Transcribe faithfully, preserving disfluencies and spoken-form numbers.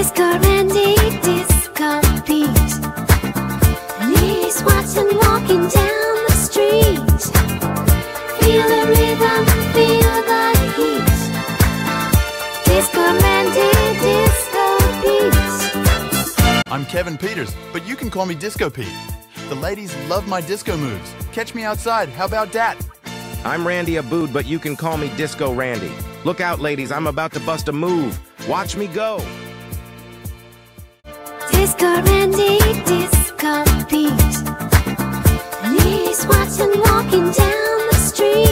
Disco Randy, disco beat. And he's watching walking down the street. Feel the rhythm, feel the heat. Disco Randy, disco beat. I'm Kevin Peters, but you can call me Disco Pete. The ladies love my disco moves. Catch me outside, how about that? I'm Randy Abood, but you can call me Disco Randy. Look out, ladies, I'm about to bust a move. Watch me go. Disco Randy, disco beat. And he's watching walking down the street.